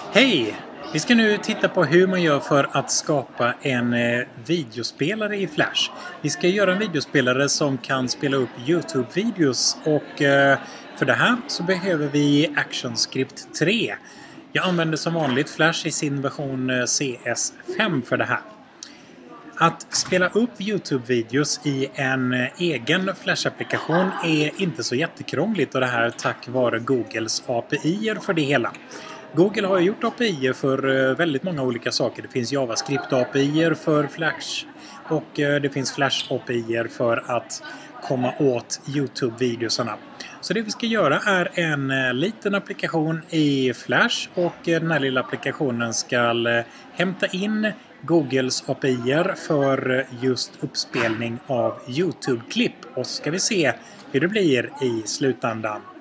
Hej! Vi ska nu titta på hur man gör för att skapa en videospelare i Flash. Vi ska göra en videospelare som kan spela upp YouTube-videos och för det här så behöver vi ActionScript 3. Jag använder som vanligt Flash i sin version CS5 för det här. Att spela upp YouTube-videos i en egen Flash-applikation är inte så jättekrångligt och det här tack vare Googles API för det hela. Google har gjort API för väldigt många olika saker. Det finns JavaScript-API för Flash och det finns Flash-API för att komma åt YouTube-videosarna. Så det vi ska göra är en liten applikation i Flash och den här lilla applikationen ska hämta in Googles API för just uppspelning av YouTube-klipp. Och så ska vi se hur det blir i slutändan.